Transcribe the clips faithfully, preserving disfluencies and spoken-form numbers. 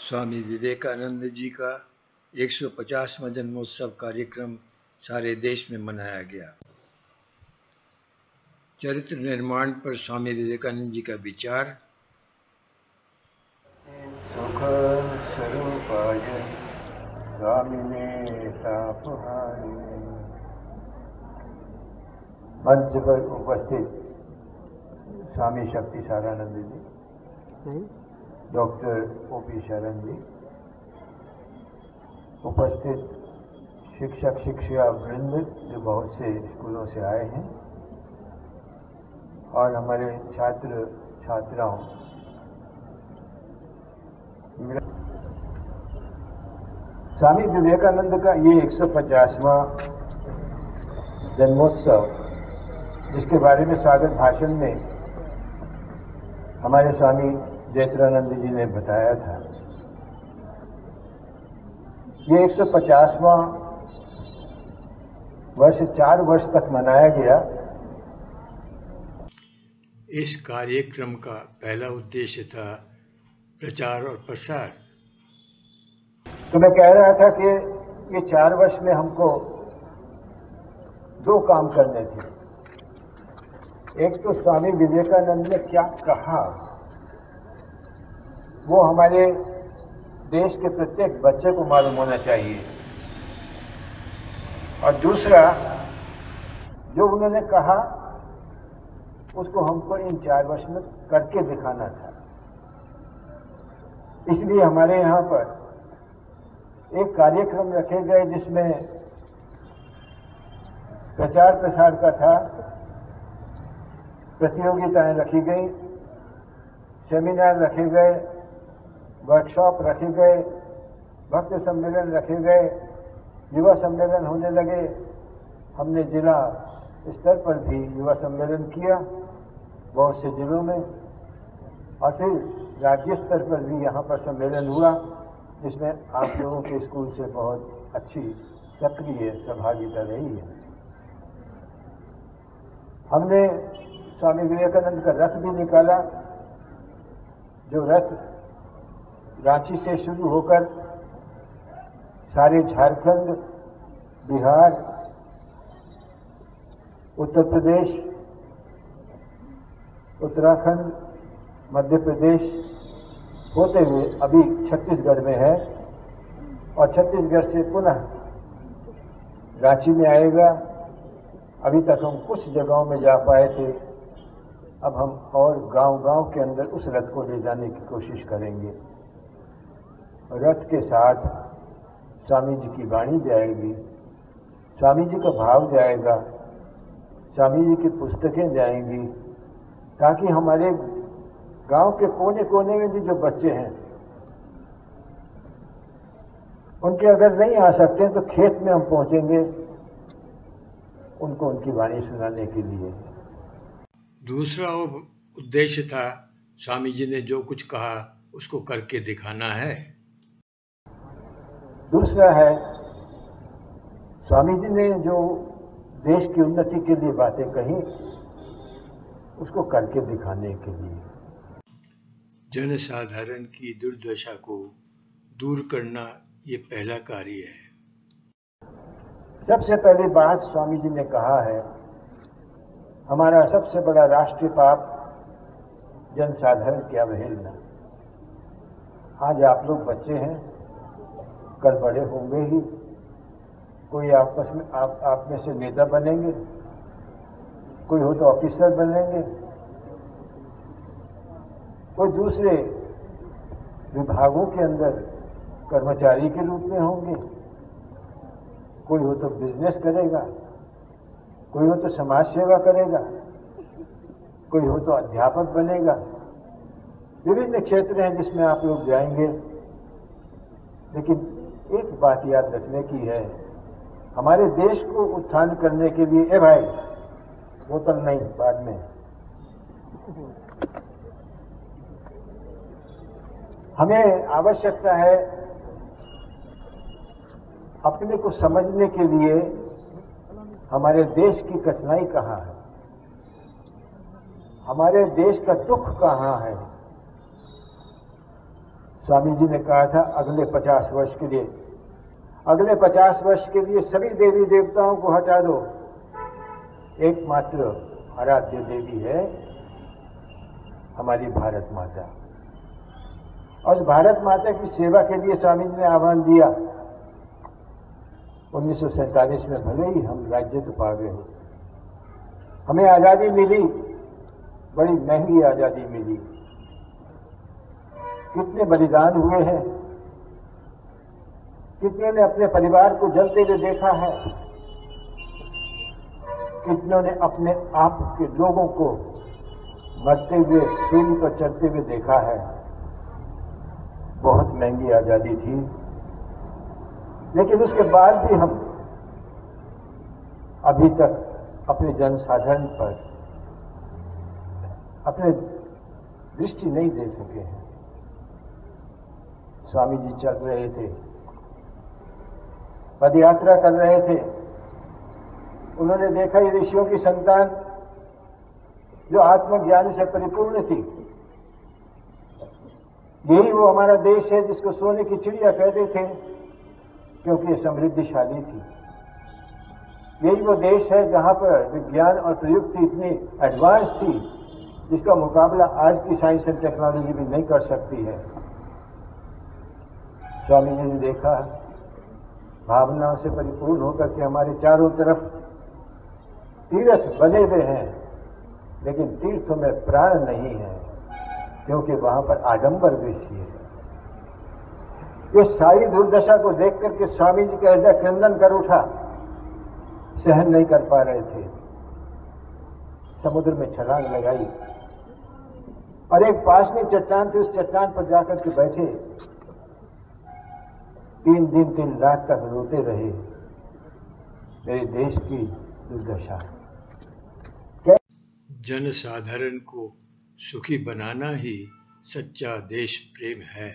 स्वामी विवेकानंद जी का एक सौ पचासवां जन्मोत्सव कार्यक्रम सारे देश में मनाया गया। चरित्र निर्माण पर स्वामी विवेकानंद जी का विचार। सुख स्वरूपाय स्वामिने तापहारिणे। मंच पर उपस्थित स्वामी शक्ति सारानंद जी, डॉक्टर ओ पी शरण जी, उपस्थित शिक्षक शिक्षिका वृंद जो बहुत से स्कूलों से आए हैं, और हमारे छात्र छात्राओं, स्वामी विवेकानंद का ये एक सौ पचासवां जन्मोत्सव, जिसके बारे में स्वागत भाषण में हमारे स्वामी जयत्रानंद जी ने बताया था, ये एक सौ पचासवां वर्ष चार वर्ष तक मनाया गया। इस कार्यक्रम का पहला उद्देश्य था प्रचार और प्रसार। तो मैं कह रहा था कि ये चार वर्ष में हमको दो काम करने थे। एक तो स्वामी विवेकानंद ने क्या कहा वो हमारे देश के प्रत्येक बच्चे को मालूम होना चाहिए, और दूसरा जो उन्होंने कहा उसको हमको इन चार वर्ष में करके दिखाना था। इसलिए हमारे यहाँ पर एक कार्यक्रम रखे गए जिसमें प्रचार प्रसार का था, प्रतियोगिताएं रखी गई, सेमिनार रखे गए, वर्कशॉप रखे गए, भक्त सम्मेलन रखे गए, युवा सम्मेलन होने लगे। हमने जिला स्तर पर भी युवा सम्मेलन किया बहुत से जिलों में, और फिर राज्य स्तर पर भी यहाँ पर सम्मेलन हुआ, जिसमें आप लोगों के स्कूल से बहुत अच्छी सक्रिय सहभागिता रही है। हमने स्वामी विवेकानंद का रथ भी निकाला, जो रथ रांची से शुरू होकर सारे झारखंड, बिहार, उत्तर प्रदेश, उत्तराखंड, मध्य प्रदेश होते हुए अभी छत्तीसगढ़ में है, और छत्तीसगढ़ से पुनः रांची में आएगा। अभी तक हम कुछ जगहों में जा पाए थे, अब हम और गांव-गांव के अंदर उस रथ को ले जाने की कोशिश करेंगे। रथ के साथ स्वामी जी की वाणी जाएगी, स्वामी जी का भाव जाएगा, स्वामी जी की पुस्तकें जाएंगी, ताकि हमारे गांव के कोने कोने में भी जो बच्चे हैं, उनके अगर नहीं आ सकते तो खेत में हम पहुंचेंगे उनको उनकी वाणी सुनाने के लिए। दूसरा उद्देश्य था स्वामी जी ने जो कुछ कहा उसको करके दिखाना है। दूसरा है स्वामी जी ने जो देश की उन्नति के लिए बातें कही उसको करके दिखाने के लिए। जनसाधारण की दुर्दशा को दूर करना ये पहला कार्य है। सबसे पहली बात स्वामी जी ने कहा है, हमारा सबसे बड़ा राष्ट्रीय पाप जनसाधारण की अवहेलना। आज आप लोग बच्चे हैं, कल बड़े होंगे ही, कोई आपस में आप, आप में से नेता बनेंगे, कोई हो तो ऑफिसर बनेंगे, कोई दूसरे विभागों के अंदर कर्मचारी के रूप में होंगे, कोई हो तो बिजनेस करेगा, कोई हो तो समाज सेवा करेगा, कोई हो तो अध्यापक बनेगा। विभिन्न क्षेत्र हैं जिसमें आप लोग जाएंगे, लेकिन एक बात याद रखने की है, हमारे देश को उत्थान करने के लिए, ए भाई बोतल नहीं, बाद में, हमें आवश्यकता है अपने को समझने के लिए हमारे देश की कठिनाई कहाँ है, हमारे देश का दुख कहाँ है, स्वामी जी ने कहा था अगले पचास वर्ष के लिए, अगले पचास वर्ष के लिए सभी देवी देवताओं को हटा दो, एकमात्र आराध्य देवी है हमारी भारत माता। और भारत माता की सेवा के लिए स्वामी जी ने आह्वान दिया। उन्नीस सौ सैंतालीस में भले ही हम राज्य तो पा गए, हमें आजादी मिली, बड़ी महंगी आजादी मिली, कितने बलिदान हुए हैं, कितने ने अपने परिवार को जलते हुए देखा है, कितनों ने अपने आप के लोगों को मरते हुए सूली पर चढ़ते हुए देखा है। बहुत महंगी आजादी थी, लेकिन उसके बाद भी हम अभी तक अपने जनसाधारण पर अपने दृष्टि नहीं दे सके हैं। स्वामी जी चल रहे थे, पदयात्रा कर रहे थे, उन्होंने देखा ये ऋषियों की संतान जो आत्मज्ञान से परिपूर्ण थी, यही वो हमारा देश है जिसको सोने की चिड़िया कहते थे क्योंकि ये समृद्धिशाली थी। यही वो देश है जहां पर विज्ञान और प्रयुक्ति इतनी एडवांस थी जिसका मुकाबला आज की साइंस एंड टेक्नोलॉजी भी नहीं कर सकती है। स्वामी जी ने देखा भावनाओं से परिपूर्ण होकर के हमारे चारों तरफ तीर्थ बने हुए हैं, लेकिन तीर्थों में प्राण नहीं है क्योंकि वहां पर आडंबर बेशी है। ये सारी दुर्दशा को देख करके स्वामी जी का हृदय क्रंदन कर उठा, सहन नहीं कर पा रहे थे। समुद्र में छलांग लगाई और एक पास में चट्टान थी, उस चट्टान पर जाकर के बैठे, तीन दिन तीन रात तक रोते रहे, मेरे देश की दुर्दशा। जनसाधारण को सुखी बनाना ही सच्चा देश प्रेम है।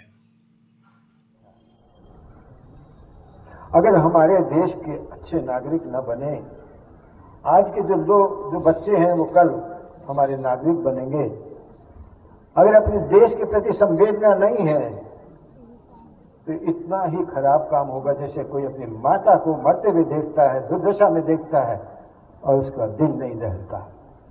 अगर हमारे देश के अच्छे नागरिक न बने, आज के जो लोग जो बच्चे हैं वो कल हमारे नागरिक बनेंगे। अगर अपने देश के प्रति संवेदना नहीं है तो इतना ही खराब काम होगा जैसे कोई अपनी माता को मरते हुए देखता है, दुर्दशा में देखता है और उसका दिल नहीं दहलता।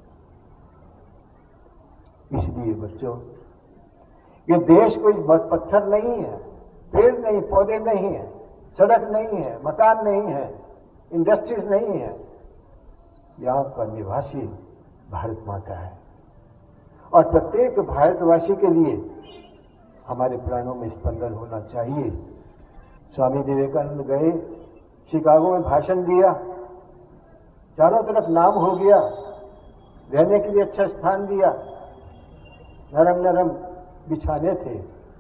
इसलिए बच्चों, ये देश कोई पत्थर नहीं है, पेड़ नहीं, पौधे नहीं है, सड़क नहीं है, मकान नहीं है, इंडस्ट्रीज नहीं है। यहाँ का निवासी भारत माता है और प्रत्येक भारतवासी के लिए हमारे प्राणों में स्पंदन होना चाहिए। स्वामी विवेकानंद गए, शिकागो में भाषण दिया, चारों तरफ नाम हो गया, रहने के लिए अच्छा स्थान दिया, नरम नरम बिछाने थे,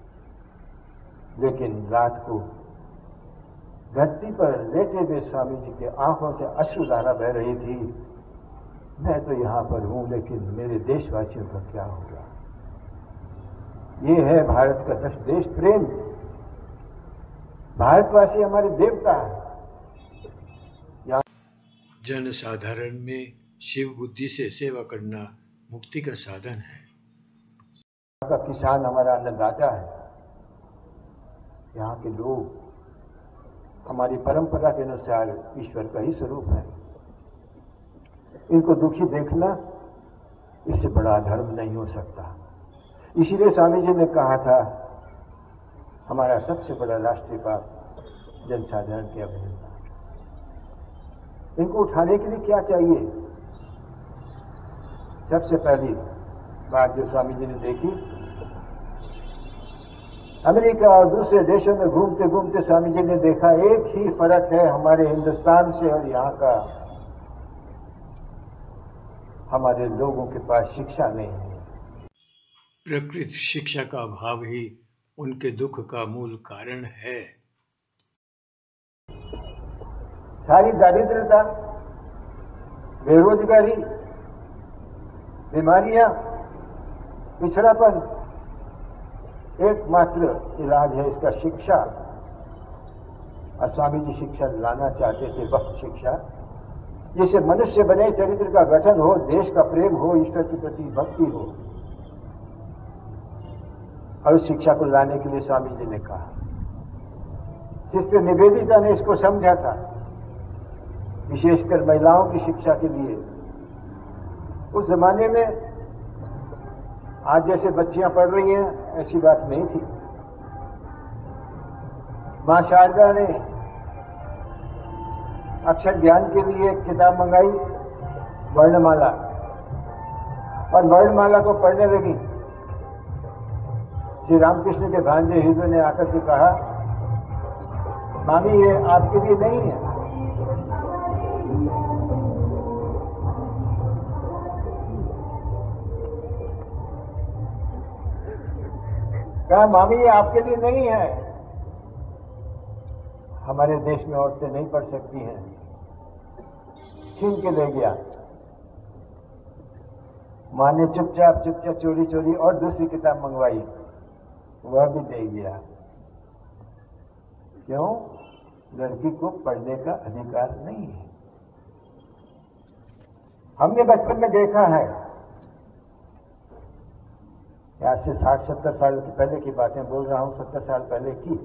लेकिन रात को धरती पर लेटे हुए स्वामी जी के आंखों से अश्रुधारा बह रही थी। मैं तो यहां पर हूं, लेकिन मेरे देशवासियों का क्या होगा? ये है भारत का देश प्रेम। भारतवासी हमारे देवता है। जनसाधारण में शिव बुद्धि से सेवा करना मुक्ति का साधन है। का किसान हमारा अन्नदाता है। यहाँ के लोग हमारी परंपरा के अनुसार ईश्वर का ही स्वरूप है। इनको दुखी देखना इससे बड़ा धर्म नहीं हो सकता। इसीलिए स्वामी जी ने कहा था, हमारा सबसे बड़ा राष्ट्रीय पाप जनसाधारण की अवहेलना। इनको उठाने के लिए क्या चाहिए? सबसे पहली बात जो स्वामी जी ने देखी, अमेरिका और दूसरे देशों में घूमते घूमते स्वामी जी ने देखा एक ही फर्क है हमारे हिंदुस्तान से और यहाँ का, हमारे लोगों के पास शिक्षा नहीं है। प्रकृति शिक्षा का अभाव ही उनके दुख का मूल कारण है। सारी दारिद्रता, बेरोजगारी, बीमारियां, पिछड़ापन, एकमात्र इलाज है इसका शिक्षा। और स्वामी जी शिक्षा लाना चाहते थे, भक्त शिक्षा, जिससे मनुष्य बने चरित्र का गठन हो, देश का प्रेम हो, ईश्वर के प्रति भक्ति हो। और उस शिक्षा को लाने के लिए स्वामी जी ने कहा। सिस्टर निवेदिता ने इसको समझा था, विशेषकर महिलाओं की शिक्षा के लिए। उस जमाने में आज जैसे बच्चियां पढ़ रही हैं ऐसी बात नहीं थी। मां शारदा ने अक्षर ज्ञान के लिए एक किताब मंगाई, वर्णमाला, और वर्णमाला को पढ़ने लगी। श्री रामकृष्ण के भांजे हृदय ने आकर के कहा, मामी ये आपके लिए नहीं है। कहा, मामी ये आपके लिए नहीं है, हमारे देश में औरतें नहीं पढ़ सकती हैं। छीन के ले गया। मां ने चुपचाप चुपचाप चोरी चोरी और दूसरी किताब मंगवाई, वह भी दे गया। क्यों? लड़की को पढ़ने का अधिकार नहीं है। हमने बचपन में देखा है, आज से साठ सत्तर साल की पहले की बातें बोल रहा हूं, सत्तर साल पहले की,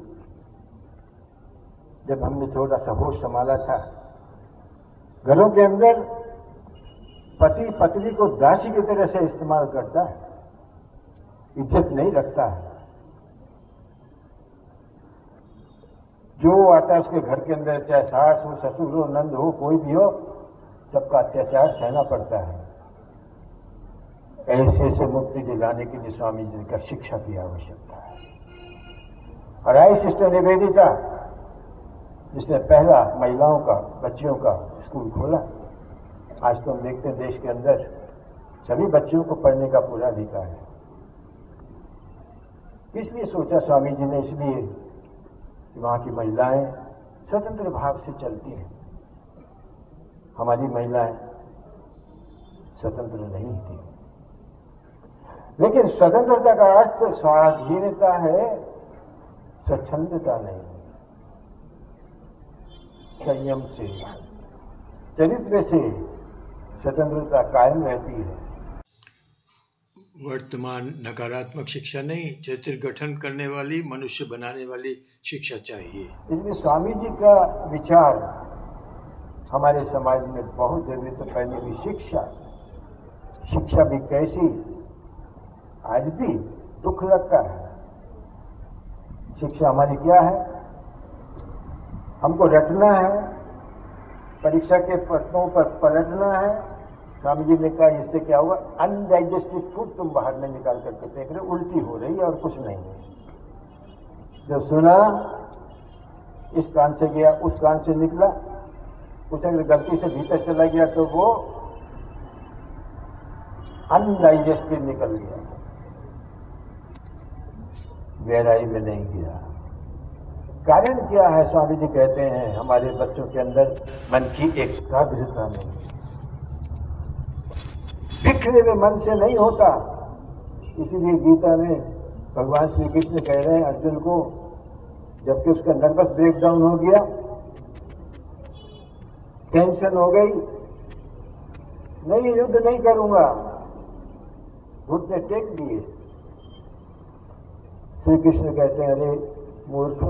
जब हमने थोड़ा सा होश संभाला था। घरों के अंदर पति पत्नी को दासी की तरह से इस्तेमाल करता है, इज्जत नहीं रखता है। जो आता है उसके घर के अंदर, चाहे सास हो, ससुर हो, नंद हो, कोई भी हो, सबका अत्याचार सहना पड़ता है। ऐसे से मुक्ति दिलाने के लिए स्वामी जी का शिक्षा की आवश्यकता है। और आई सिस्टर निवेदिता, जिसने पहला महिलाओं का, बच्चियों का स्कूल खोला। आज तो हम देखते हैं देश के अंदर सभी बच्चियों को पढ़ने का पूरा अधिकार है। इसलिए सोचा स्वामी जी ने, इसलिए कि वहां की महिलाएं स्वतंत्र भाव से चलती हैं। हमारी महिलाएं स्वतंत्र नहीं थी। लेकिन स्वतंत्रता का अर्थ स्वाधीनता है, स्वच्छंदता नहीं। संयम से, चरित्र से स्वतंत्रता कायम रहती है। वर्तमान नकारात्मक शिक्षा नहीं, चरित्र गठन करने वाली, मनुष्य बनाने वाली शिक्षा चाहिए। इसलिए स्वामी जी का विचार हमारे समाज में बहुत जरूरी। तो पहले भी शिक्षा, शिक्षा भी कैसी, आज भी दुख लगता है। शिक्षा हमारी क्या है? हमको रटना है, परीक्षा के प्रश्नों पर पलटना है। स्वामी जी ने कहा, इससे क्या हुआ? अनडाइजेस्टेड फूड तुम बाहर में निकाल करके फेंक रहे, उल्टी हो रही है और कुछ नहीं है। जो सुना इस कान से गया, उस कान से निकला, कुछ अगर गलती से भीतर चला गया तो वो अनडाइजेस्टेड निकल गया, गहराई में नहीं गया। कारण क्या है? स्वामी जी कहते हैं, हमारे बच्चों के अंदर मन की एकाग्रता नहीं, बिखरे हुए मन से नहीं होता। इसीलिए गीता में भगवान श्री कृष्ण कह रहे हैं अर्जुन को, जबकि उसका नर्वस ब्रेकडाउन हो गया, टेंशन हो गई, नहीं युद्ध नहीं करूंगा, घुटने टेक दिए। श्री कृष्ण कहते हैं, अरे मूर्ख,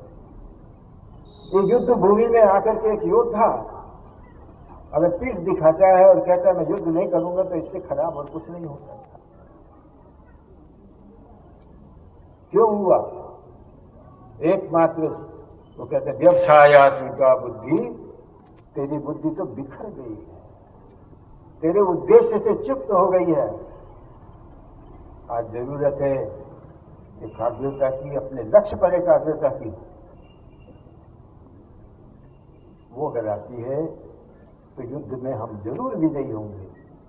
ये युद्ध भूमि में आकर के एक योद्धा अगर पीठ दिखाता है और कहता है मैं युद्ध नहीं करूंगा, तो इससे खराब और कुछ नहीं हो सकता। क्यों हुआ? एकमात्र वो कहते हैं, व्यवसायात्मिका बुद्धि, तेरी बुद्धि तो बिखर गई है, तेरे उद्देश्य से चुप्त हो गई है। आज जरूरत है एकाग्रता की, अपने लक्ष्य पर एकाग्रता की। वो अगर आती है तो युद्ध में हम जरूर विजयी होंगे।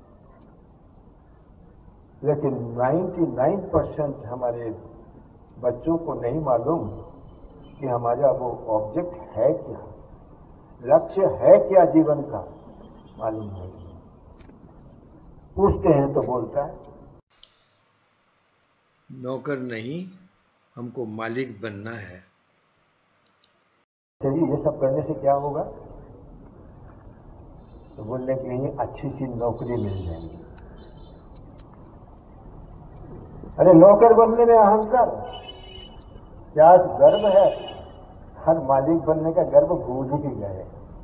लेकिन निन्यानवे परसेंट हमारे बच्चों को नहीं मालूम कि हमारा वो ऑब्जेक्ट है क्या, लक्ष्य है क्या जीवन का, मालूम नहीं। पूछते हैं तो बोलता है नौकर नहीं, हमको मालिक बनना है। चलिए, ये सब करने से क्या होगा? तो बोलने के लिए अच्छी सी नौकरी मिल जाएगी। अरे नौकर बनने में अहंकार, क्या गर्व है? हर मालिक बनने का गर्व भूल ही गए।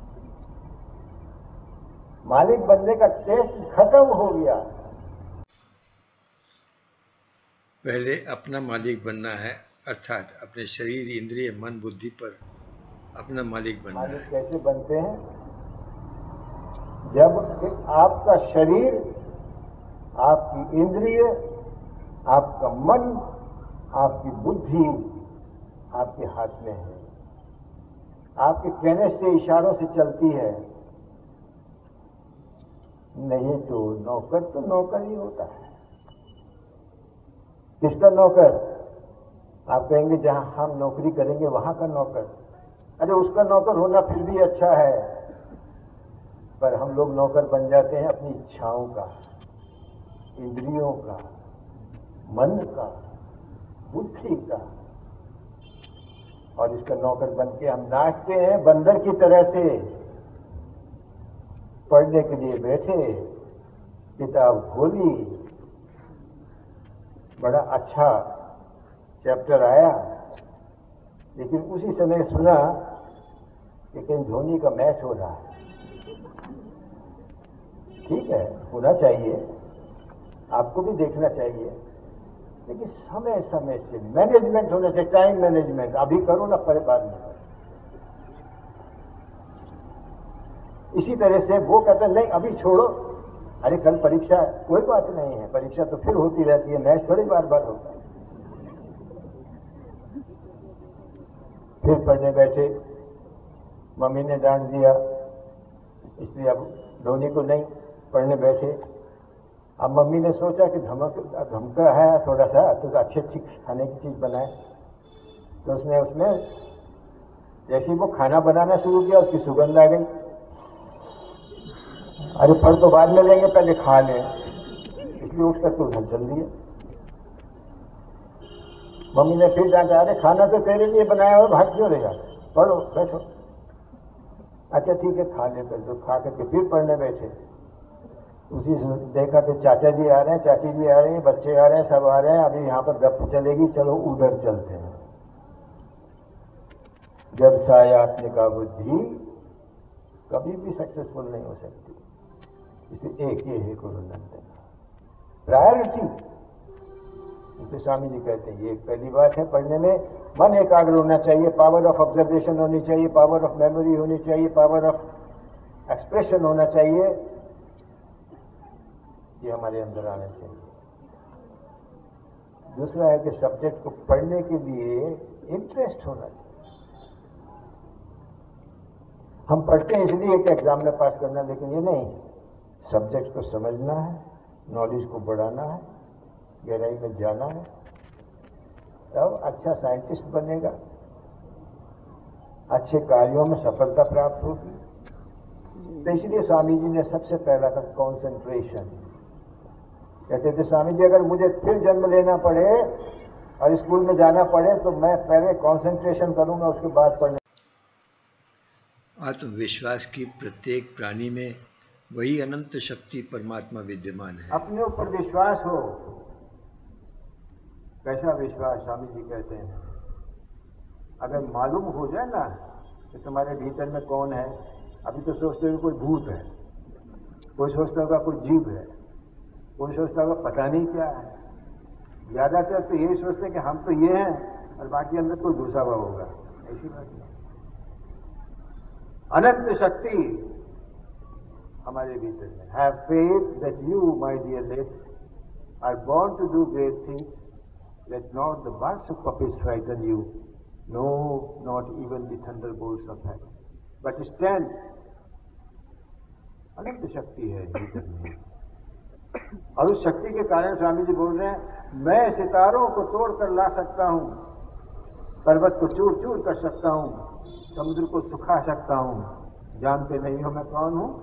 मालिक बनने का टेस्ट खत्म हो गया। पहले अपना मालिक बनना है, अर्थात अपने शरीर, इंद्रिय, मन, बुद्धि पर अपना मालिक बनना मालिक है। कैसे बनते हैं? जब आपका शरीर, आपकी इंद्रिय, आपका मन, आपकी बुद्धि आपके हाथ में है, आपके कहने से, इशारों से चलती है। नहीं तो नौकर तो नौकर ही होता है। किसका नौकर? आप कहेंगे जहां हम नौकरी करेंगे वहां का नौकर। अरे उसका नौकर होना फिर भी अच्छा है, पर हम लोग नौकर बन जाते हैं अपनी इच्छाओं का, इंद्रियों का, मन का, बुद्धि का, और इसका नौकर बन के हम नाचते हैं बंदर की तरह से। पढ़ने के लिए बैठे, किताब खोली, बड़ा अच्छा चैप्टर आया, लेकिन उसी समय सुना कि कहीं धोनी का मैच हो रहा है। ठीक है, होना चाहिए, आपको भी देखना चाहिए, लेकिन समय समय से मैनेजमेंट होना चाहिए, टाइम मैनेजमेंट। अभी करो ना, पर बाद में। इसी तरह से वो कहते नहीं अभी छोड़ो, अरे कल परीक्षा, कोई बात नहीं है, परीक्षा तो फिर होती रहती है, मैच थोड़ी बार बार होता है। फिर पढ़ने बैठे, मम्मी ने डांट दिया, इसलिए अब धोनी को नहीं पढ़ने बैठे। अब मम्मी ने सोचा कि धमक धमका है थोड़ा सा, तो अच्छी अच्छी खाने की चीज बनाए। तो उसने उसमें जैसे ही वो खाना बनाना शुरू किया, उसकी सुगंध आ गई। अरे पढ़ तो बाद में लेंगे, पहले खा लें, इसलिए उठ कर तो उधर चल दिया। मम्मी ने फिर डांटा, अरे खाना तो तेरे लिए बनाया हो, भाग क्यों रहेगा, पढ़ो बैठो। अच्छा ठीक है, खा ले। तो खा करके फिर पढ़ने बैठे। उसी से देखा कि चाचा जी आ रहे हैं, चाची जी आ रही हैं, बच्चे आ रहे हैं, सब आ रहे हैं, अभी यहाँ पर गप चलेगी, चलो उधर चलते हैं। जब सायात्मिका बुद्धि कभी भी सक्सेसफुल नहीं हो सकती, इसलिए एक ये है गुरु नंदन प्रायोरिटी। इसलिए स्वामी जी कहते हैं ये पहली बात है पढ़ने में, मन एकाग्र होना चाहिए, पावर ऑफ ऑब्जर्वेशन होनी चाहिए, पावर ऑफ मेमोरी होनी चाहिए, पावर ऑफ एक्सप्रेशन होना चाहिए, ये हमारे अंदर आना चाहिए। दूसरा है कि सब्जेक्ट को पढ़ने के लिए इंटरेस्ट होना चाहिए। हम पढ़ते हैं इसलिए कि एग्जाम में पास करना, लेकिन ये नहीं, सब्जेक्ट को समझना है, नॉलेज को बढ़ाना है, गहराई में जाना है, तब अच्छा साइंटिस्ट बनेगा, अच्छे कार्यों में सफलता प्राप्त होगी। तो इसलिए स्वामी जी ने सबसे पहला का कॉन्सेंट्रेशन, कहते थे स्वामी जी अगर मुझे फिर जन्म लेना पड़े और स्कूल में जाना पड़े तो मैं पहले कॉन्सेंट्रेशन करूंगा, उसके बाद पढ़ने। आत्मविश्वास की प्रत्येक प्राणी में वही अनंत शक्ति परमात्मा विद्यमान है। अपने ऊपर विश्वास हो। कैसा विश्वास? स्वामी जी कहते हैं अगर मालूम हो जाए ना कि तुम्हारे भीतर में कौन है, अभी तो सोचते हो कोई भूत है, कोई सोचता होगा कोई जीव है, कोई सोचता होगा पता नहीं क्या है, ज्यादातर तो यही सोचते हैं कि हम तो ये हैं और बाकी अंदर कोई घुसा हुआ होगा। ऐसी बात नहीं, अनंत शक्ति हमारे भीतर में। Have faith that you my dear lads are born to do great things, let not the birds of puppies frighten you, no not even the thunderbolts of heaven, but stand. अनंत शक्ति है भीतर में, और उस शक्ति के कारण स्वामी जी बोल रहे हैं मैं सितारों को तोड़कर ला सकता हूं, पर्वत को चूर चूर कर सकता हूं, समुद्र को सुखा सकता हूं। जानते नहीं हो मैं कौन हूं?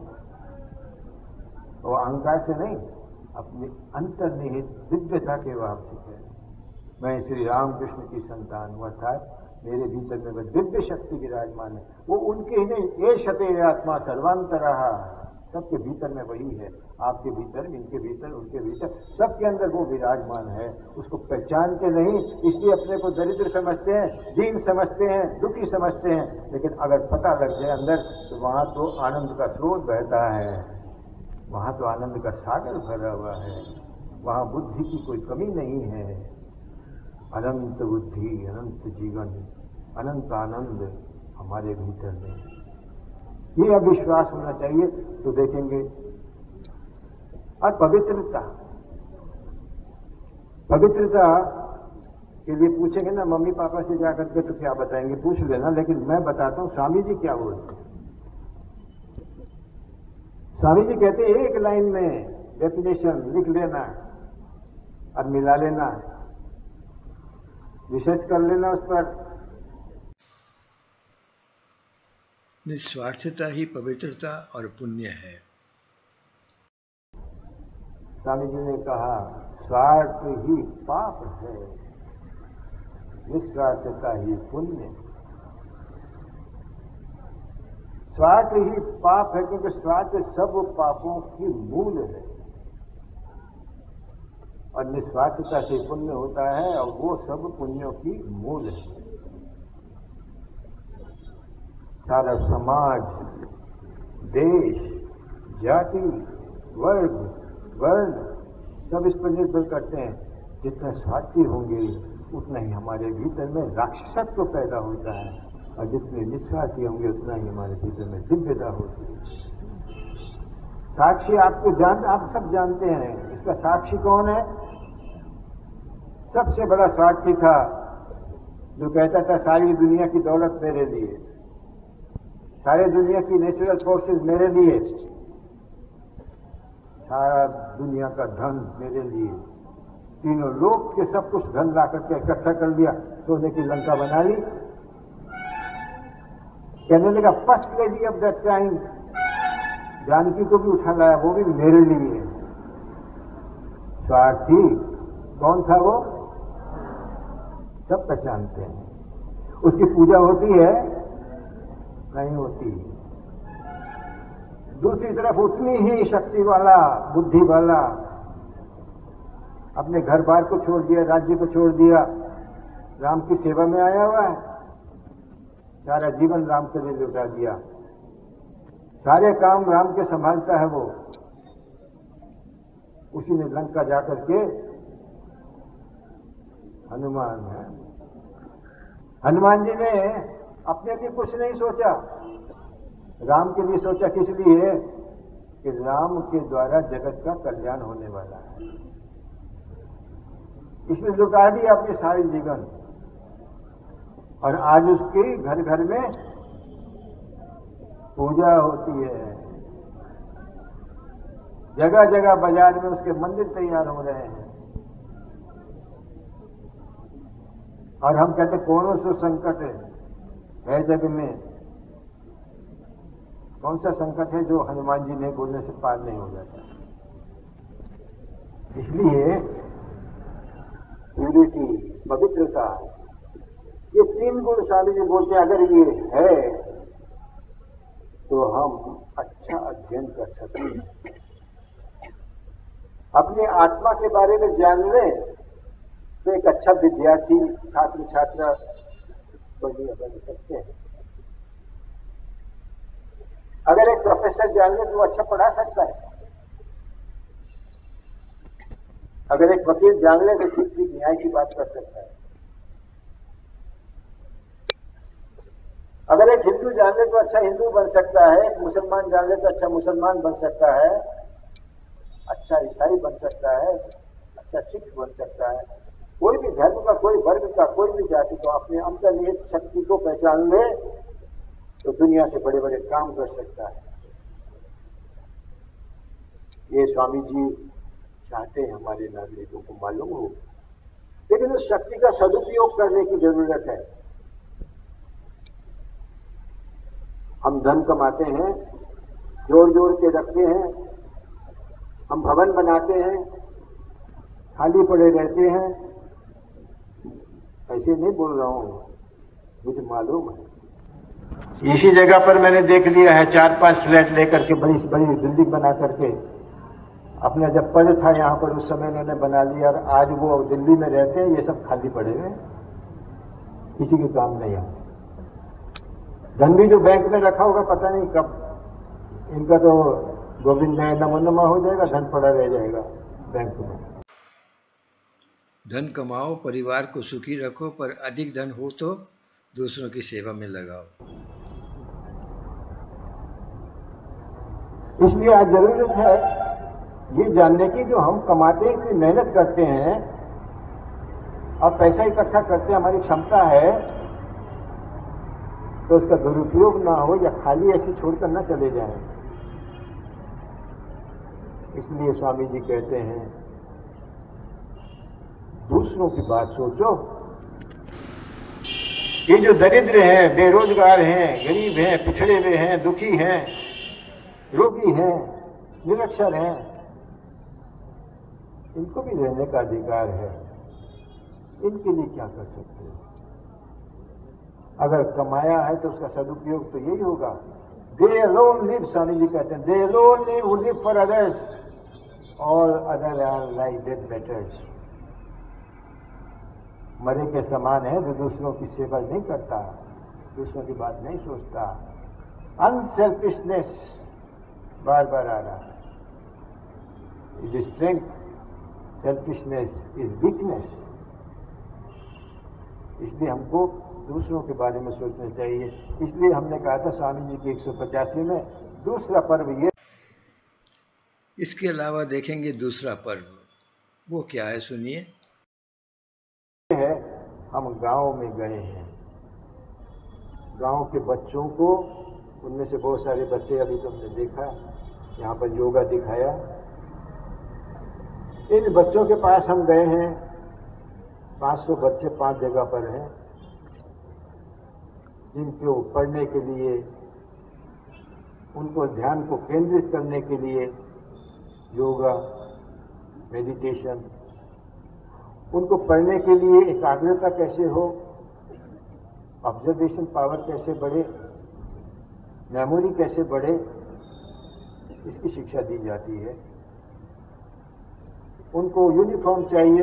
वो अहंकार से नहीं, अपनी अंतर्निहित दिव्यता के भाव से कह, मैं श्री रामकृष्ण की संतान हूं, अर्थात मेरे भीतर में वह दिव्य शक्ति विराजमान है। वो उनके ही नहीं, ये शते आत्मा सर्वांतरः, सबके भीतर में वही है, आपके भीतर, इनके भीतर, उनके भीतर, सबके अंदर वो विराजमान है। उसको पहचानते नहीं, इसलिए अपने को दरिद्र समझते हैं, दीन समझते हैं, दुखी समझते हैं। लेकिन अगर पता लग जाए अंदर, तो वहां तो आनंद का स्रोत बहता है, वहां तो आनंद का सागर भरा हुआ है, वहां बुद्धि की कोई कमी नहीं है। अनंत बुद्धि, अनंत जीवन, अनंत आनंद हमारे भीतर में, ये अविश्वास होना चाहिए। तो देखेंगे। और पवित्रता, पवित्रता के लिए पूछेंगे ना मम्मी पापा से जाकर के, तो क्या बताएंगे, पूछ लेना। लेकिन मैं बताता हूं स्वामी जी क्या बोलते हैं। स्वामी जी कहते हैं एक लाइन में डेफिनेशन लिख लेना और मिला लेना, रिसर्च कर लेना उस पर। निस्वार्थता ही पवित्रता और पुण्य है। स्वामी जी ने कहा स्वार्थ ही पाप है, निस्वार्थता ही पुण्य। स्वार्थ ही पाप है, क्योंकि स्वार्थ सब पापों की मूल है, और निस्वार्थता से पुण्य होता है, और वो सब पुण्यों की मूल है। सारा समाज, देश, जाति, वर्ग, वर्ण सब इस पर निर्भर करते हैं। जितने स्वार्थी होंगे उतना ही हमारे भीतर में राक्षसत्व पैदा होता है, और जितने निस्वार्थी होंगे उतना ही हमारे भीतर में दिव्यता होती है। साक्षी आपको जान, आप सब जानते हैं, इसका साक्षी कौन है? सबसे बड़ा स्वार्थी था जो कहता था सारी दुनिया की दौलत मेरे लिए, सारे दुनिया की नेचुरल फोर्सेस मेरे लिए, सारा दुनिया का धन मेरे लिए, तीनों लोग के सब कुछ धन ला करके इकट्ठा कर लिया, सोने की लंका बना ली। कहने लगा first lady of that time, Janaki को भी उठा लाया, वो भी मेरे लिए। स्वार्थी कौन था वो? सब पहचानते हैं। उसकी पूजा होती है? नहीं होती। दूसरी तरफ उतनी ही शक्ति वाला, बुद्धि वाला, अपने घर बार को छोड़ दिया, राज्य को छोड़ दिया, राम की सेवा में आया हुआ है, सारा जीवन राम के लिए लुटा दिया, सारे काम राम के संभालता है वो। उसी ने लंका जाकर के, हनुमान है, हनुमान जी ने अपने लिए कुछ नहीं सोचा, राम के लिए सोचा। किस लिए? कि राम के द्वारा जगत का कल्याण होने वाला है। इसने लुटा दिया अपने सारे जीवन, और आज उसकी घर घर में पूजा होती है, जगह जगह बाजार में उसके मंदिर तैयार हो रहे हैं। और हम कहते कौन सा संकट है, है जग में? कौन सा संकट है जो हनुमान जी ने बोलने से पार नहीं हो जाता? इसलिए प्यूरिटी, पवित्रता, ये तीन गुण स्वामी जी बोलते हैं, अगर ये है तो हम अच्छा अध्ययन कर सकते हैं, अपनी आत्मा के बारे में जान लें, तो एक अच्छा विद्यार्थी, छात्र छात्रा बढ़िया बन सकते हैं। अगर एक प्रोफेसर जान ले तो वो अच्छा पढ़ा सकता है, अगर एक वकील जान ले तो ठीक ठीक न्याय की बात कर सकता है, अगर एक हिंदू जान ले तो अच्छा हिंदू बन सकता है, एक मुसलमान जान ले तो अच्छा मुसलमान बन सकता है, अच्छा ईसाई बन सकता है, अच्छा सिख बन सकता है। कोई भी धर्म का, कोई वर्ग का, कोई भी जाति को अपने अंतर्निहित शक्ति को पहचान ले तो दुनिया से बड़े बड़े काम कर सकता है। ये स्वामी जी चाहते हैं हमारे नागरिकों को मालूम हो, लेकिन उस शक्ति का सदुपयोग करने की जरूरत है। हम धन कमाते हैं, जोड़ जोड़ के रखते हैं, हम भवन बनाते हैं, खाली पड़े रहते हैं। ऐसे नहीं बोल रहा हूं, मुझे मालूम है इसी जगह पर मैंने देख लिया है चार पांच फ्लैट लेकर के बड़ी बड़ी बिल्डिंग बना करके अपना जब पद था यहाँ पर उस समय उन्होंने बना लिया और आज वो दिल्ली में रहते हैं, ये सब खाली पड़े हुए, किसी के काम नहीं है। धन भी जो बैंक में रखा होगा पता नहीं कब इनका तो गोविंद नमो नमा हो जाएगा, धन पड़ा रह जाएगा बैंक में। धन कमाओ, परिवार को सुखी रखो, पर अधिक धन हो तो दूसरों की सेवा में लगाओ। इसलिए आज जरूरत है ये जानने की, जो हम कमाते हैं, इतनी मेहनत करते हैं और पैसा इकट्ठा करते हैं, हमारी क्षमता है, तो उसका दुरुपयोग ना हो या खाली ऐसे छोड़कर ना चले जाएं। इसलिए स्वामी जी कहते हैं दूसरों की बात सोचो। ये जो दरिद्र हैं, बेरोजगार हैं, गरीब हैं, पिछड़े हुए हैं, दुखी हैं, रोगी हैं, निरक्षर हैं, इनको भी रहने का अधिकार है। इनके लिए क्या कर सकते हैं? अगर कमाया है तो उसका सदुपयोग तो यही होगा। दे अलोन लिव, स्वामी जी कहते हैं, they alone live who live for others, all other are like dead betters. मरे के समान है जो दूसरों की सेवा नहीं करता, दूसरों की बात नहीं सोचता। अनसेल्फिशनेस बार बार आ रहा है। Is strength, selfishness is weakness. इसलिए हमको दूसरों के बारे में सोचना चाहिए। इसलिए हमने कहा था स्वामी जी की एक सौ पचासी में दूसरा पर्व ये। इसके अलावा देखेंगे दूसरा पर्व, वो क्या है सुनिए। है हम गांव में गए हैं, गांव के बच्चों को, उनमें से बहुत सारे बच्चे अभी तुमने देखा यहाँ पर योगा दिखाया, इन बच्चों के पास हम गए हैं। पाँच सौ बच्चे पांच जगह पर हैं जिनको पढ़ने के लिए, उनको ध्यान को केंद्रित करने के लिए योगा, मेडिटेशन, उनको पढ़ने के लिए एकाग्रता कैसे हो, ऑब्जर्वेशन पावर कैसे बढ़े, मेमोरी कैसे बढ़े, इसकी शिक्षा दी जाती है। उनको यूनिफॉर्म चाहिए,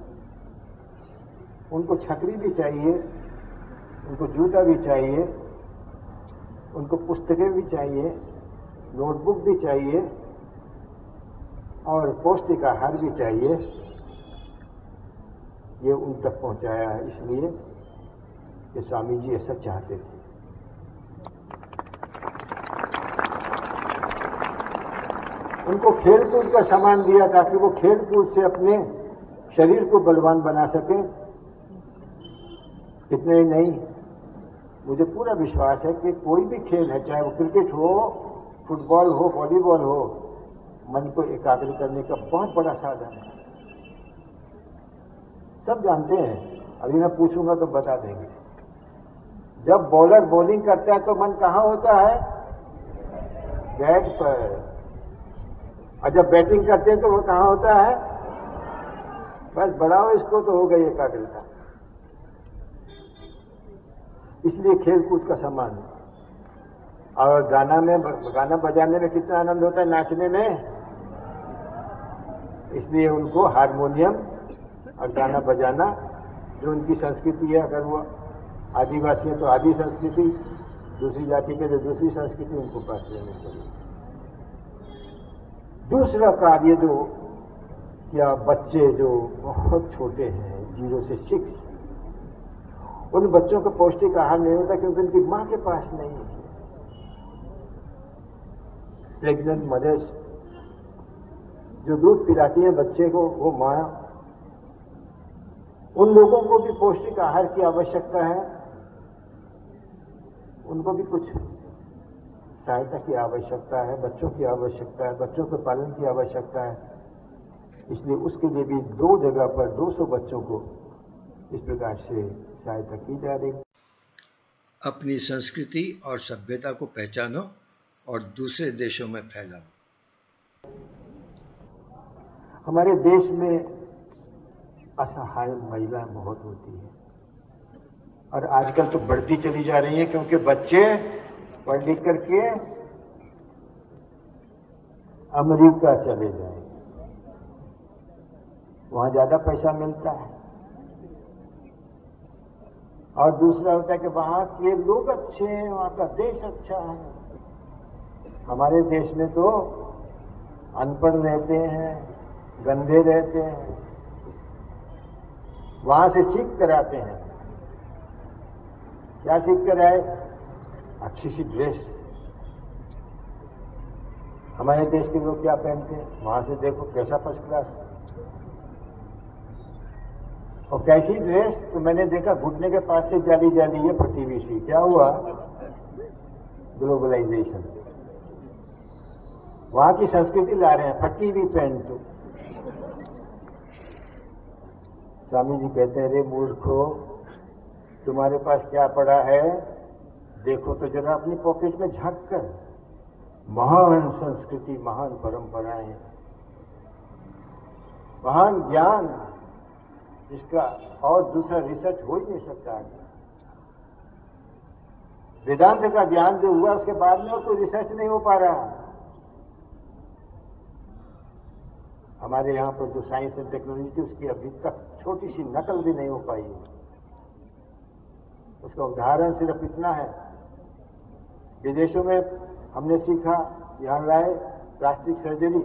उनको छतरी भी चाहिए, उनको जूता भी चाहिए, उनको पुस्तकें भी चाहिए, नोटबुक भी चाहिए और पौष्टिक आहार भी चाहिए। ये उन तक पहुंचाया है इसलिए कि स्वामी जी ऐसा चाहते थे। उनको खेल कूद का सामान दिया ताकि वो खेल कूद से अपने शरीर को बलवान बना सकें। इतने ही नहीं, मुझे पूरा विश्वास है कि कोई भी खेल है, चाहे वो क्रिकेट हो, फुटबॉल हो, वॉलीबॉल हो, मन को एकाग्र करने का बहुत बड़ा साधन है। सब जानते हैं, अभी मैं पूछूंगा तो बता देंगे। जब बॉलर बॉलिंग करता है तो मन कहाँ होता है? बैट पर। और जब बैटिंग करते हैं तो वो कहाँ होता है? बस बढ़ाओ इसको तो हो गई एकाग्रता। इसलिए खेल कूद का सामान। और गाना में, गाना बजाने में कितना आनंद होता है, नाचने में। इसलिए उनको हारमोनियम और गाना बजाना, जो उनकी संस्कृति है, अगर वो आदिवासी है तो आदि संस्कृति, दूसरी जाति के जो दूसरी संस्कृति, उनको पास लेने चाहिए। दूसरा कार्य जो या बच्चे जो बहुत छोटे हैं, जीरो से सिक्स, उन बच्चों को पौष्टिक आहार नहीं होता क्योंकि उनकी मां के पास नहीं है। प्रेग्नेंट मदर्स जो दूध पिलाती है बच्चे को, वो मां, उन लोगों को भी पौष्टिक आहार की आवश्यकता है। उनको भी कुछ सहायता की आवश्यकता है, बच्चों की आवश्यकता है, बच्चों के पालन की आवश्यकता है। इसलिए उसके लिए भी दो जगह पर दो सौ बच्चों को इस प्रकार से सहायता की जा रही। अपनी संस्कृति और सभ्यता को पहचानो और दूसरे देशों में फैलाओ। हमारे देश में असहाय महिलाएं बहुत होती हैं और आजकल तो बढ़ती चली जा रही हैं, क्योंकि बच्चे पढ़ लिख करके अमेरिका चले जाएं, वहां ज्यादा पैसा मिलता है। और दूसरा होता है कि वहां के लोग अच्छे हैं, वहां का देश अच्छा है। हमारे देश में तो अनपढ़ रहते हैं, गंदे रहते हैं, वहां से सीख कर आते हैं। क्या सीख कर आए? अच्छी सी ड्रेस। हमारे देश के लोग क्या पहनते हैं? वहां से देखो कैसा फर्स्ट क्लास, और कैसी ड्रेस तो मैंने देखा घुटने के पास से जाली जाली है, फटी हुई सी। क्या हुआ? ग्लोबलाइजेशन। वहां की संस्कृति ला रहे हैं, फटी हुई पैंट। तो स्वामी जी कहते हैं, रे मूर्खो, तुम्हारे पास क्या पड़ा है देखो तो जरा अपनी पॉकेट में झांक कर। महान संस्कृति, महान परंपराएं, महान ज्ञान, इसका और दूसरा रिसर्च हो ही नहीं सकता। वेदांत का ज्ञान जो हुआ उसके बाद में और कोई रिसर्च नहीं हो पा रहा। हमारे यहां पर जो साइंस एंड टेक्नोलॉजी थी उसकी अभी तक छोटी सी नकल भी नहीं हो पाई। उसका उदाहरण सिर्फ इतना है, विदेशों में हमने सीखा, यहां लाए प्लास्टिक सर्जरी,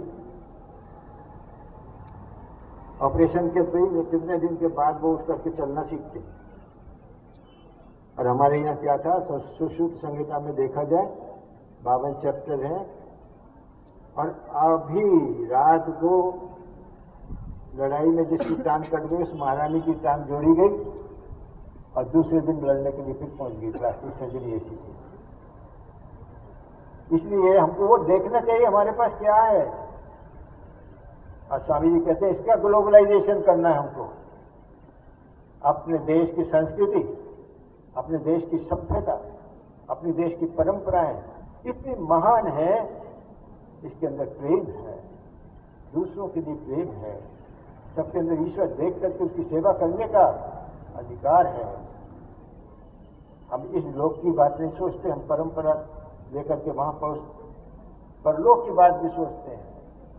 ऑपरेशन के कितने दिन के बाद वो उठ करके चलना सीखते। और हमारे यहाँ क्या था, सुश्रुत संहिता में देखा जाए बावन चैप्टर हैं, और अभी रात को लड़ाई में जिसकी टांग कट गई उस महारानी की टांग जोड़ी गई और दूसरे दिन लड़ने के लिए फिर पहुंच गई। प्लास्टिक सर्जरी ऐसी थी। इसलिए हमको वो देखना चाहिए हमारे पास क्या है। और स्वामी जी कहते हैं इसका ग्लोबलाइजेशन करना है हमको। अपने देश की संस्कृति, अपने देश की सभ्यता, अपने देश की परंपराएं इतनी महान है, इसके अंदर प्रेम है, दूसरों के लिए प्रेम है, सबके अंदर ईश्वर देख करके उसकी सेवा करने का अधिकार है। हम इस लोक की बात नहीं सोचते, हम परंपरा लेकर के वहां पहुंच परलोक की बात भी सोचते हैं।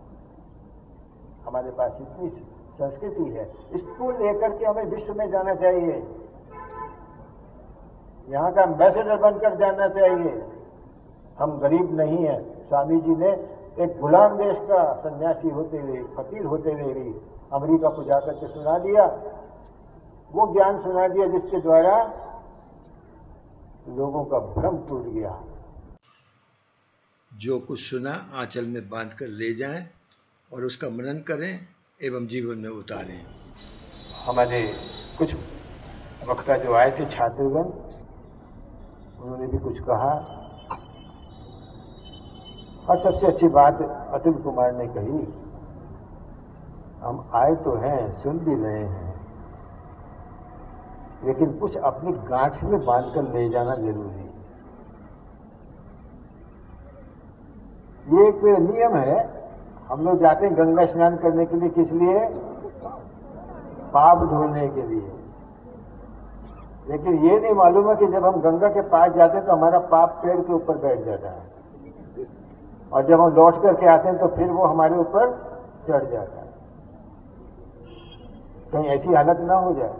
हमारे पास इतनी संस्कृति है, स्कूल लेकर के हमें विश्व में जाना चाहिए, यहाँ का एम्बेसडर बनकर जाना चाहिए। हम गरीब नहीं हैं। स्वामी जी ने एक गुलाम देश का सन्यासी होते हुए, फकीर होते हुए भी अमेरिका को जाकर के सुना दिया, वो ज्ञान सुना दिया जिसके द्वारा लोगों का भ्रम टूट गया। जो कुछ सुना आंचल में बांध कर ले जाएं और उसका मनन करें एवं जीवन में उतारें। हमारे कुछ वक्ता जो आए थे छात्रगण, उन्होंने भी कुछ कहा, और सबसे अच्छी बात अतुल कुमार ने कही, हम आए तो हैं, सुन भी रहे हैं, लेकिन कुछ अपनी गांठ में बांधकर ले जाना जरूरी है। ये एक नियम है। हम लोग जाते हैं गंगा स्नान करने के लिए, किस लिए? पाप धोने के लिए। लेकिन ये नहीं मालूम है कि जब हम गंगा के पास जाते हैं तो हमारा पाप पेड़ के ऊपर बैठ जाता है, और जब हम लौट करके आते हैं तो फिर वो हमारे ऊपर चढ़ जाता है। कहीं ऐसी हालत ना हो जाए।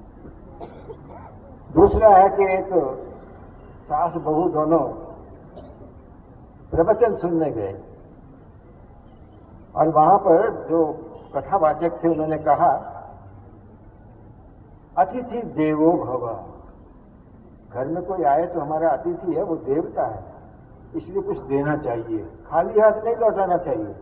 दूसरा है कि एक सास बहू दोनों प्रवचन सुनने गए, और वहां पर जो कथावाचक थे उन्होंने कहा, अतिथि देवो भव। घर में कोई आए तो हमारा अतिथि है, वो देवता है, इसलिए कुछ देना चाहिए, खाली हाथ नहीं लौटाना चाहिए।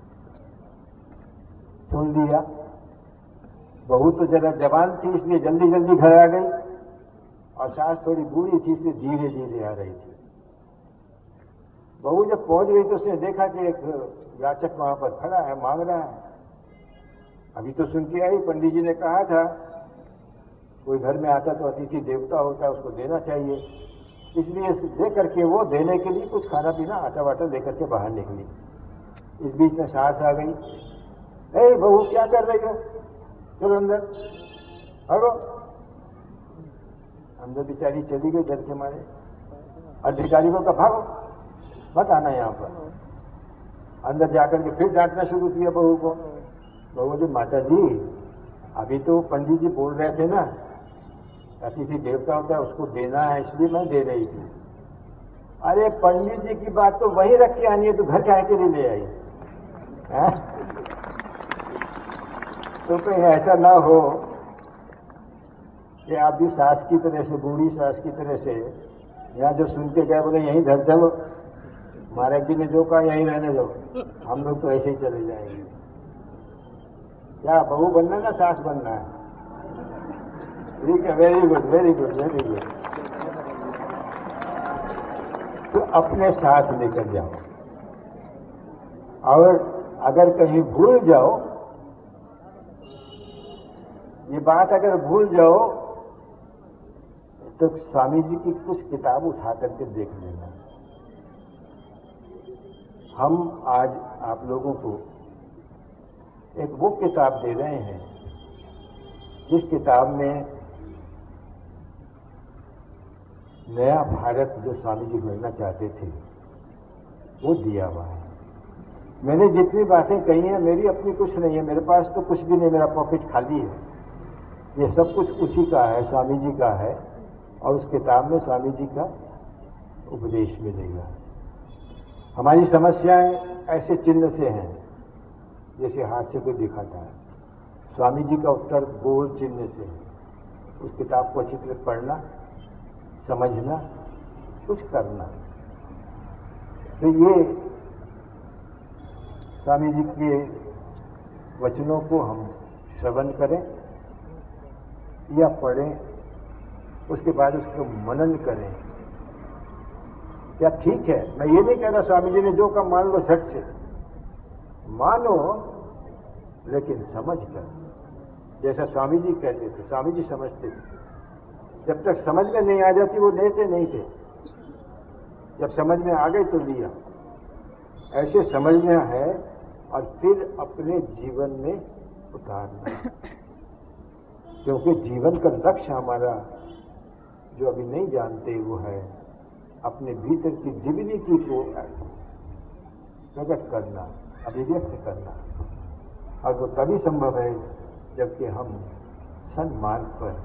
सुन लिया। बहू तो जरा जवान थी इसलिए जल्दी जल्दी घर आ गई, और सास थोड़ी बूढ़ी थी इसलिए धीरे धीरे आ रही थी। बहू जब पहुंच गई तो उसने देखा कि एक याचक वहां पर खड़ा है, मांग रहा है। अभी तो सुन के आई, पंडित जी ने कहा था कोई घर में आता तो अतिथि देवता होता है, उसको देना चाहिए। इसलिए दे करके वो देने के लिए कुछ खाना पीना आटा वाटा लेकर के बाहर निकली। इस बीच में सास आ गई, ए बहू क्या कर रही हो, चलो अंदर भागो। अंदर बेचारी चली गई डर के मारे। अधिकारी को कहा भागो, मत आना यहाँ पर। अंदर जाकर के फिर डांटना शुरू किया बहू को। बहू बोली, माता जी अभी तो पंडित जी बोल रहे थे ना, अतिथि देवता होता है उसको देना है, इसलिए मैं दे रही थी। अरे पंडित जी की बात तो वही रख के आनी है, तो घर काहे के लिए ले आई है? तो कहीं ऐसा ना हो कि आप भी सास की तरह से, बूढ़ी सास की तरह से यहाँ जो सुन के गए बोले यहीं धर चलो, महाराज जी ने जो कहा यहीं रहने दो, हम लोग तो ऐसे ही चले जाएंगे। क्या बहू बनना ना सास बनना है? ठीक है, very good very good very good. तो अपने साथ लेकर जाओ, और अगर कहीं भूल जाओ, ये बात अगर भूल जाओ तो स्वामी जी की कुछ किताब उठा करके देख लेना। हम आज आप लोगों को एक वो किताब दे रहे हैं जिस किताब में नया भारत जो स्वामी जी बनना चाहते थे वो दिया हुआ है। मैंने जितनी बातें कही हैं मेरी अपनी कुछ नहीं है, मेरे पास तो कुछ भी नहीं, मेरा पॉकेट खाली है। ये सब कुछ उसी का है, स्वामी जी का है, और उस किताब में स्वामी जी का उपदेश मिलेगा। हमारी समस्याएं ऐसे चिन्ह से हैं जैसे हाथ से कोई दिखाता है, स्वामी जी का उत्तर गोल चिन्ह से है। उस किताब को अच्छी तरह पढ़ना, समझना, कुछ करना। तो ये स्वामी जी के वचनों को हम श्रवण करें या पढ़ें, उसके बाद उसको मनन करें। क्या ठीक है? मैं ये नहीं कह रहा स्वामी जी ने जो कहा मान लो, झट से मानो, लेकिन समझ कर, जैसा स्वामी जी कहते थे, स्वामी जी समझते थे। जब तक समझ में नहीं आ जाती वो लेते नहीं थे, जब समझ में आ गई तो लिया। ऐसे समझना है और फिर अपने जीवन में उतारना, क्योंकि जीवन का लक्ष्य हमारा जो अभी नहीं जानते वो है अपने भीतर की डिविनिटी को प्रकट करना, अभिव्यक्त करना। और वो तभी संभव है जबकि हम सन्मार्ग पर,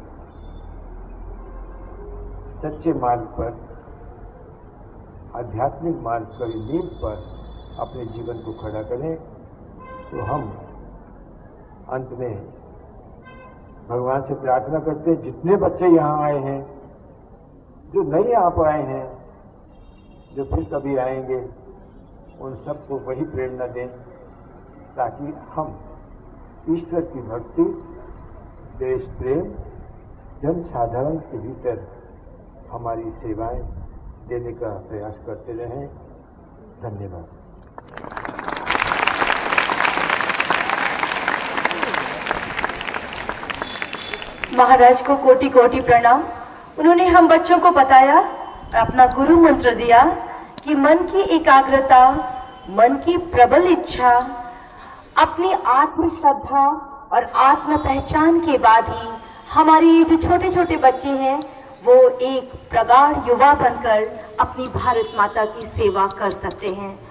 सच्चे मार्ग पर, आध्यात्मिक मार्ग पर, नींव पर अपने जीवन को खड़ा करें। तो हम अंत में भगवान से प्रार्थना करते हैं, जितने बच्चे यहाँ आए हैं, जो नहीं आ पाए हैं, जो फिर कभी आएंगे, उन सबको वही प्रेरणा दें ताकि हम ईश्वर की भक्ति, देश प्रेम, जन साधारण के भीतर हमारी सेवाएं देने का प्रयास करते रहें। धन्यवाद। महाराज को कोटि कोटि प्रणाम। उन्होंने हम बच्चों को बताया और अपना गुरु मंत्र दिया कि मन की एकाग्रता, मन की प्रबल इच्छा, अपनी आत्म श्रद्धा और आत्म पहचान के बाद ही हमारे ये जो छोटे छोटे बच्चे हैं वो एक प्रगाढ़ युवा बनकर अपनी भारत माता की सेवा कर सकते हैं।